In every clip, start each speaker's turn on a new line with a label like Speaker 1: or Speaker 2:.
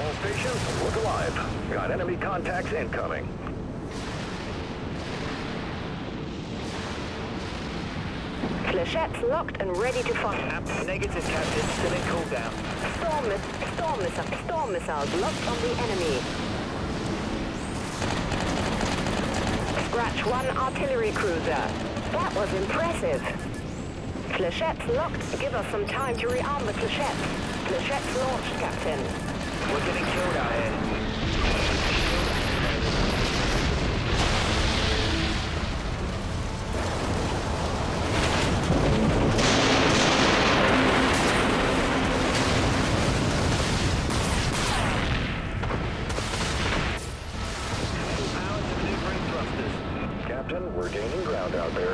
Speaker 1: All stations, look alive. Got enemy contacts incoming.
Speaker 2: Flechettes locked and ready to fire.
Speaker 3: Negative, Captain. Still in cooldown.
Speaker 2: Storm missiles locked on the enemy. Scratch 1 artillery cruiser. That was impressive. Flechettes locked. Give us some time to rearm the flechettes. Flechettes launched, Captain.
Speaker 3: We're getting killed out here.
Speaker 1: Captain, we're gaining ground out there.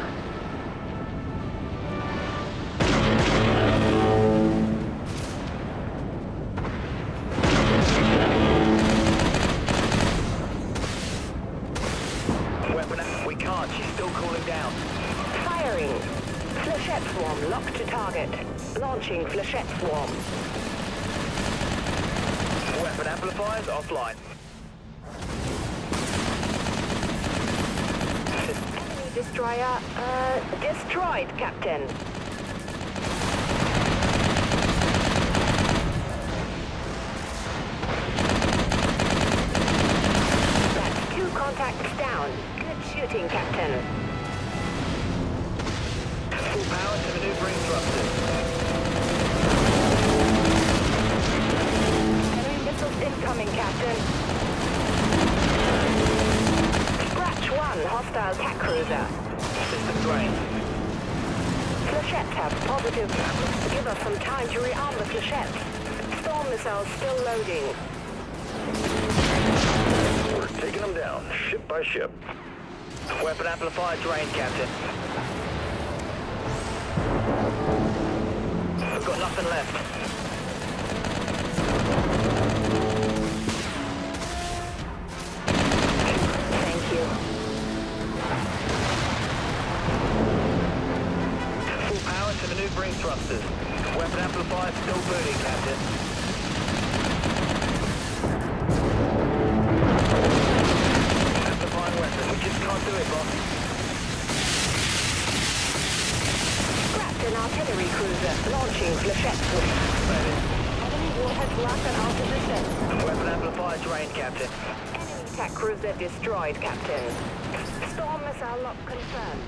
Speaker 3: Weapon, we can't. She's still cooling down.
Speaker 2: Firing. Flechette swarm locked to target. Launching Flechette swarm.
Speaker 3: Weapon amplifiers offline.
Speaker 2: Destroyer, destroyed, Captain. That's 2 contacts down. Good shooting, Captain.
Speaker 3: Full power to maneuvering thrusters.
Speaker 2: Enemy missiles incoming, Captain. Scratch 1, hostile attack cruiser.
Speaker 3: System drained.
Speaker 2: Flechettes have positive. Give us some time to rearm the flechettes. Storm missiles still loading.
Speaker 1: We're taking them down, ship by ship.
Speaker 3: Weapon amplifier drained, Captain. We've got nothing left.
Speaker 2: Thank you.
Speaker 3: Full power to maneuvering thrusters. Weapon amplifier still burning, Captain. Amplifying weapon. We just can't do it, boss.
Speaker 2: Scrapped an artillery cruiser. Launching Flechette swarm. Enemy warheads locked and out of position.
Speaker 3: Weapon amplifier drained, Captain.
Speaker 2: Enemy attack cruiser destroyed, Captain. Storm missile lock confirmed.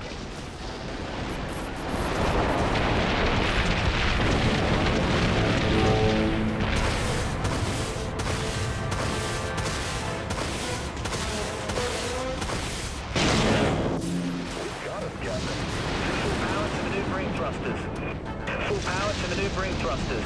Speaker 1: Got us, Captain.
Speaker 3: Full power to maneuvering thrusters. Full power to maneuvering thrusters.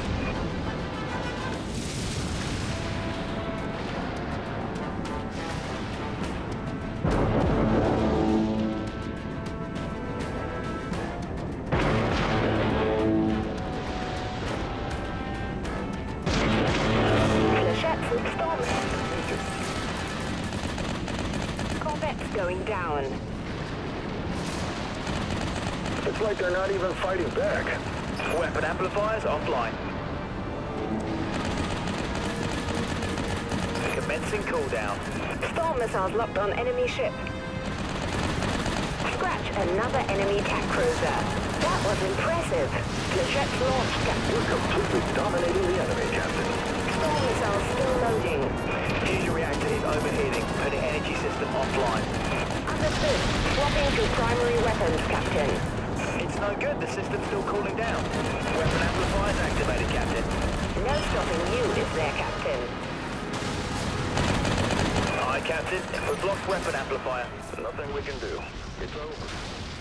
Speaker 2: Flechettes storm. Corvettes going down.
Speaker 1: It's like they're not even fighting back.
Speaker 3: Weapon amplifiers offline. Commencing cooldown.
Speaker 2: Storm missiles locked on enemy ship. Scratch another enemy attack cruiser. That was impressive. Flechettes launched, Captain.
Speaker 1: We're completely dominating the enemy, Captain.
Speaker 2: Storm missiles still loading.
Speaker 3: Fusion reactor is overheating, putting energy system offline.
Speaker 2: Understood. Swapping to primary weapons, Captain.
Speaker 3: It's no good, the system's still cooling down. Weapon amplifiers activated, Captain.
Speaker 2: No stopping you, is there, Captain?
Speaker 3: Aye, Captain. We've lost weapon amplifier.
Speaker 1: Nothing we can do. It's over.